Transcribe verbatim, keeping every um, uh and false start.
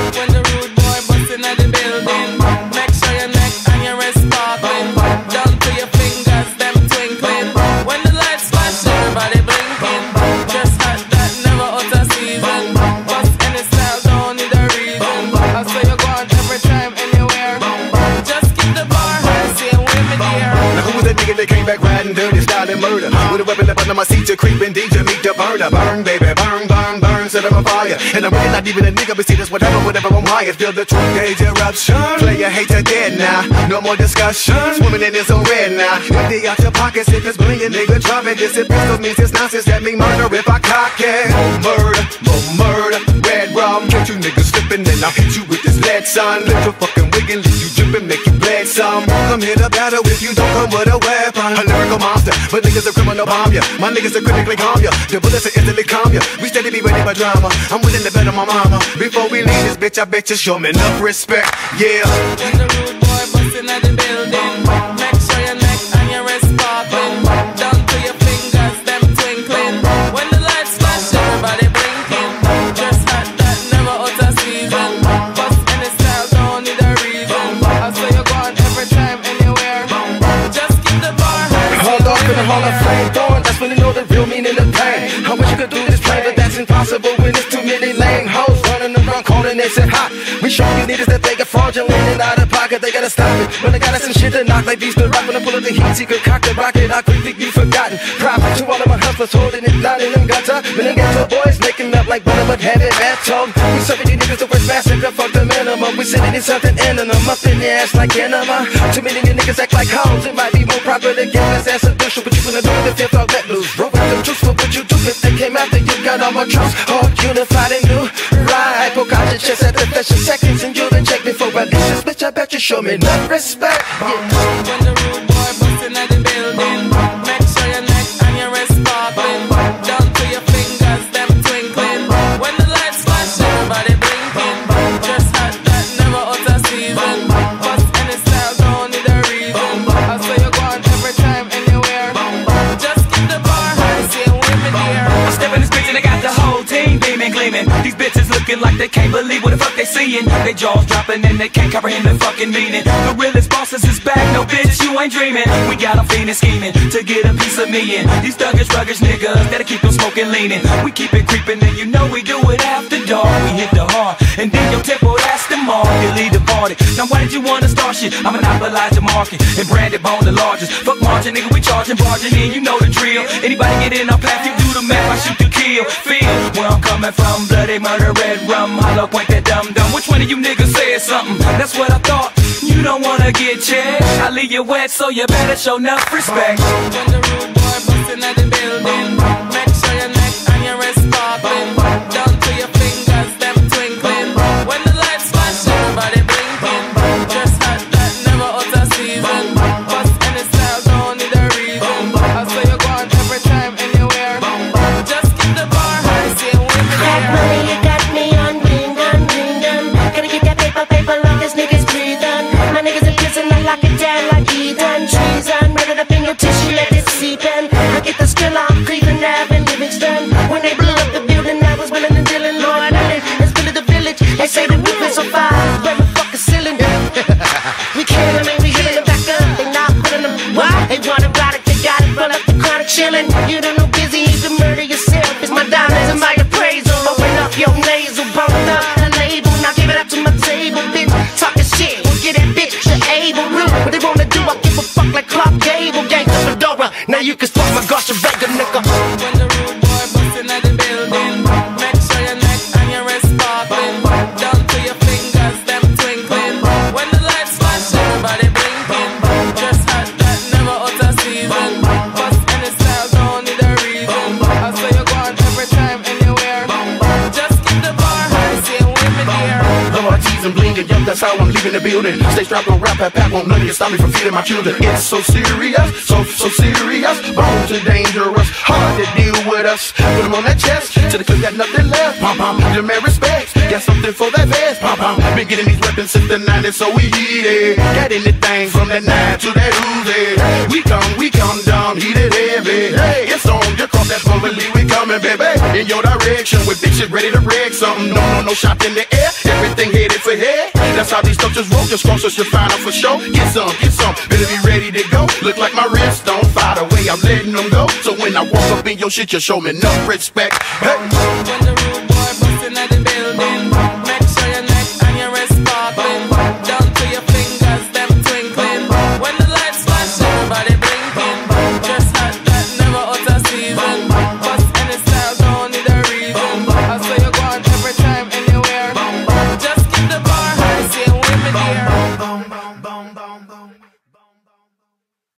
When the rude boy bustin' at the building, make sure your neck and your wrist sparkling. Down to your fingers, them twinkling. When the lights flash, everybody blinking. Just hot that never out of season. Bust any style, don't need a reason. I say you go on every time, anywhere. Just keep the bar high, same way me dear. Now who was that nigga that came back riding dirty, style and murder? With a weapon up under my seat to creep and D J meet the burner. Burn, baby, burn, burn, burn, set up a fire. And I'm really not even a nigga, but see this whatever, whatever I'm wired. Feel the truth gauge eruption. Player hate to dead now. No more discussion. Swimming in this on red now. Empty out your pockets if it's blingin', nigga. Dropping this. It pistol means it's nonsense. That mean murder if I cock it. More murder, more murder. Red rum. Catch you niggas slipping, then I'll hit you with this lead, son. Lift your fucking wig and leave you dripping, make you bled some. Come here to battle if you don't come with a weapon. A lyrical monster, but niggas a criminal bomb ya. My niggas are critically calm ya. The bullets are instantly calm ya. We steady be ready for drama. I'm willing to bet on my mama. Before we leave this bitch, I bet you show me enough respect. Yeah. When the rude boy bustin' at the building, make sure your neck and your wrist sparkling. Down to your fingers, them twinkling. When the lights flash, everybody blinking. Just hot that never out of season. Bust any style, don't need a reason. I say you go on every time, anywhere. Just keep the bar high. Hold off in the hall of flame throwing, that's when you know the real meaning of pain. I wish you could do this play, but that's impossible when it's too many lame hoes running around calling they say hot. We show you niggas that they get fraudulent and out of pocket, they gotta stop it. When they got us some shit to knock like these good rock. When I pull up the heat, secret cock the rocket, I quickly be forgotten. Profit to all of my hustlers holding it down in them gutter. When them ghetto boys making up like butter but heavy battle. We serving you niggas the worst massacre, fuck the minimum. We sending in something in them, up in their ass like enema. Too many of you niggas act like hoes, it might be more proper to give us ass official. But you gonna do the fifth, I'll let loose. Roll with them truths, what would you do if they came after you? Got all my troops, all unified and new. Right, poke out your chest at the fashion seconds and you'll then check before I leave this bitch. I bet you show me enough respect. Yeah. When the rude boy bustin' at the building, make sure your neck and your wrist sparkling. Down to your fingers, them twinkling. When the lights flash, everybody blinking. Just hot that never out of season. Bust any style, don't need a reason. I say you go on every time, anywhere. Just keep the bar high, same way me dear. I step in this bitch and I got the whole team beaming, gleaming. These bitches looking like they can't believe what the fuck they seeing. They jaws dropping and they can't comprehend the fucking meaning. The realest bosses is back, no bitch, you ain't dreaming. We got them fiending, scheming to get a piece of me in. These thuggish, ruggish niggas that'll keep them smoking, leaning. We keep it creeping and you know we do it after dark. We hit the heart and then your tempo, that's the mark. You lead the party. Now why did you wanna start shit? I monopolize the market and branded bone the largest. Fuck margin, nigga, we charging, barging in, you know the drill. Anybody get in our path, you do the math, I shoot to kill. Feel where I'm coming from, bloody murder, red rum, hollow point that dumb dumb. Which one of you niggas said something? That's what I thought. You don't wanna get checked. I leave you wet, so you better show enough respect. When the rude boy bustin' at the building, make sure your neck and your wrist sparkling. Down to your fingers, them twinkling. When the lights flash, everybody blinking. Just hot that never out of season. Bust any style, don't need a reason. I say you go on every time, anywhere. Just keep the bar high, same way me That dear. money you got me on, ding dong, ding dong. Gotta get that paper, paper, long as niggas breathing. My niggas in prison, I lock it down like Eden. Treason, murdered up in your tissue, let it seep in. I get the skill, I'm creeping, Ave and Livingston. When they blew up the building, I was willing and dealing. Lord, I live in Spill of the Village. They say the roof is on fire, burn the fucking cylinder. We killing them, we hitting them back up. They not putting them, why? They want a product, they got it, run up the chronic chillin'. You don't know busy, you can murder yourself. It's my diamonds and my appraisal. Open up your nasal, bumped up the label. Now give it up to my table, bitch. Talking shit, we'll get that bitch to able. What they wanna do, I give a fuck like Clark Gable. Gangsta Fedora, now you can fuck my gosh, a regular nigga. When the rude boy bustin' at the building, make sure your neck and your wrist sparkling. Down to your fingers, them twinkling. When the lights flash, everybody blinking. Just hot that never out of season. Bust any style, don't need a reason. I say you go on every time, anywhere. Just keep the bar high, same way me dear. Lord, tease and bling, and yup, that's how I'm leaving the building. Stay strapped on rap, pat, pat, won't none of you stop me from feeding my children. It's so serious, so, so serious. Bones are dangerous, hard to deal with us. Put them on that chest, till the clip got nothing left. Pom pom, demand respect, got something for that vest. Pom pom, been getting these weapons since the nineties, so we heated. Got anything from that nine to that Uzi. We come, we come down, heated heavy. It's on, you cross that slowly we coming, baby, in your direction with bitches ready to wreck something. No, no, no shot in the air, everything headed for head. That's how these structures roll, just cross us, you'll find out for sure. Get some, get some, better be ready to go. Look like my wrist don't fire the way I'm letting them go. So when I walk up in your shit, you show me enough respect. Hey. When the